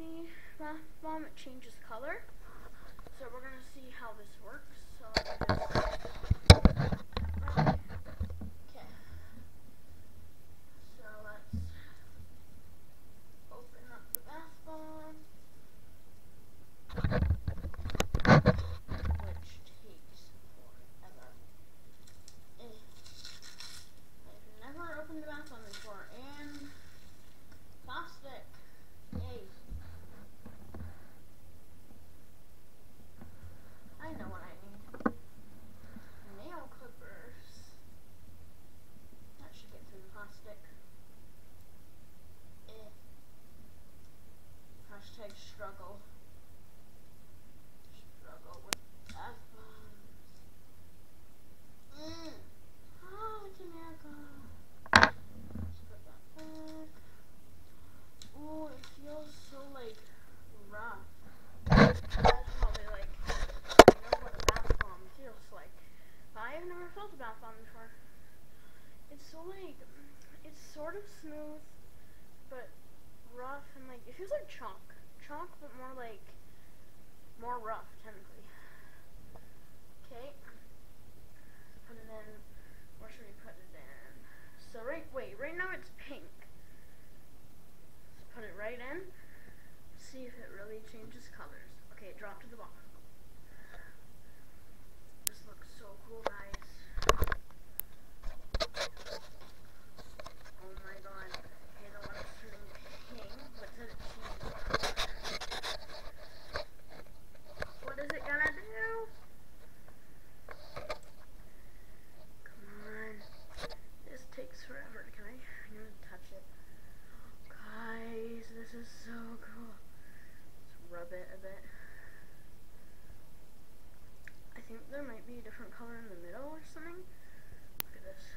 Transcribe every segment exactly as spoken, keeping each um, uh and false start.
the bath bomb, it changes color. So we're gonna see how this works. So let me just okay. So let's open up the bath bomb, which takes forever. Eh. I've never opened the bath bomb before, and plastic. Yay. I know what I need. Nail clippers. That should get through the plastic. Eh. Hashtag struggle. Struggle with bath bombs. Mm. Oh, it's America. Let's put that back. Ooh, it feels so like rough. That's probably like know what a bath bomb feels like. But I have never felt a bath bomb before. It's so like, it's sort of smooth, but rough, and like, it feels like chalk. Chalk, but more like, more rough, technically. Okay. Put it in. Where should we put it in? So right, wait, right now it's pink. Let's put it right in. See if it really changes colors. Okay, it dropped to the bottom. This looks so cool, guys. Oh my god. Okay, the one is turning pink. What does it change? What is it gonna do? Come on. This takes forever. Can I? I'm gonna touch it. Guys, this is so cool. Let's rub it a bit. I think there might be a different color in the middle or something. Look at this.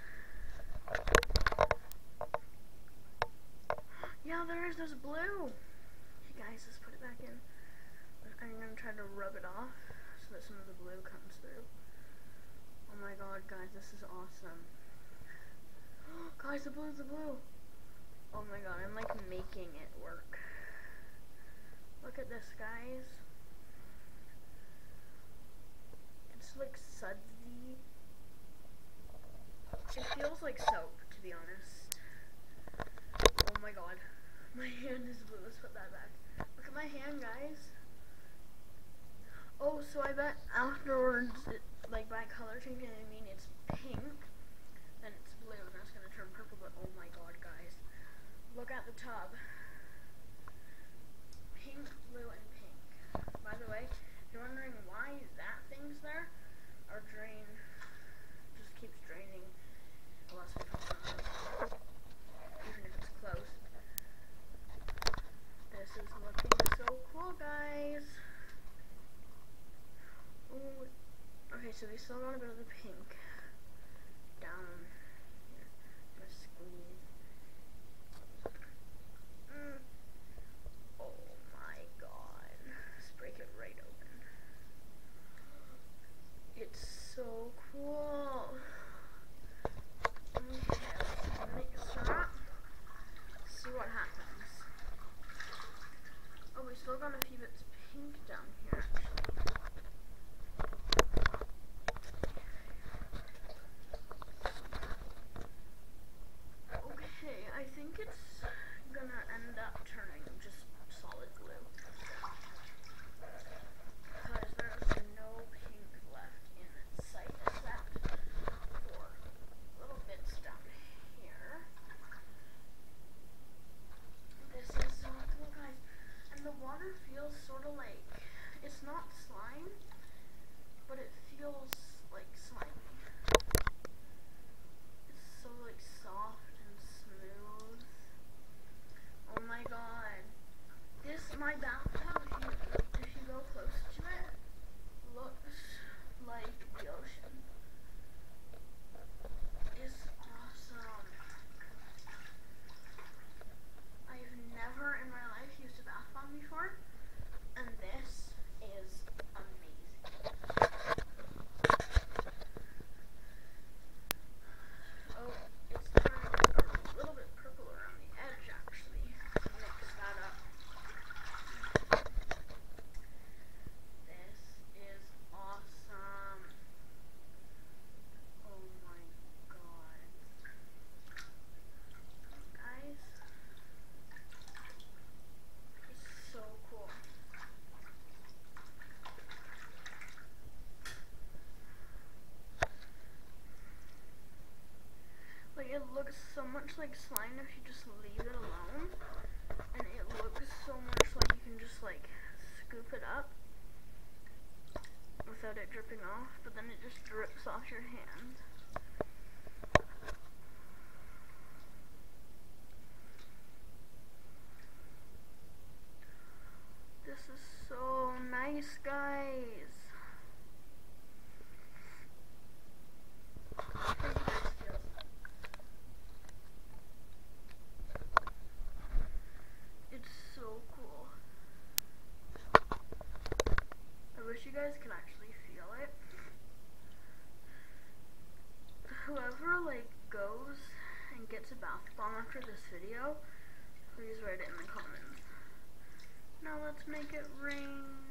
Yeah, there is. There's blue. Hey guys, let's put it back in. I'm gonna try to rub it off so that some of the blue comes through. Oh my god, guys, this is awesome. Guys, the blue, the blue. Oh my god, I'm like making it work. Look at this, guys. It's like sudsy. It feels like soap, to be honest. Oh my god. My hand is blue. Let's put that back. Look at my hand, guys. Oh, so I bet afterwards, it, like by color changing, I mean it's pink, then it's blue, and that's gonna turn purple, but oh my god, guys. Look at the tub. Pink, blue, and pink. By the way, if you're wondering why that thing's there, our drain just keeps draining unless we put it on, even if it's closed. This is looking so cool, guys. Ooh. Okay, so we still got a bit of the pink down here. I'm gonna squeeze. Mm. Oh my god. Let's break it right open. It's so cool. Okay, let's make a syrup. See what happens. Oh, we still got a few bits of pink down here, actually. Okay, I think it's gonna end up turning just solid blue. Because there's no pink left in sight except for little bits down here. This is so cool, guys. And the water feels sort of like, it's not slime, but it feels like slimy. It's so like soft and smooth. Oh my god. This, my bathtub, if you, if you go close to it, looks like the ocean. It's awesome. I've never in my life used a bath bomb before, and this is amazing. so much like slime if you just leave it alone, and it looks so much like you can just like scoop it up without it dripping off, but then it just drips off your hand. This is so nice, guys. How do you guys feel? It's so cool. I wish you guys could actually feel it. Whoever like goes and gets a bath bomb after this video, please write it in the comments. Now let's make it rain.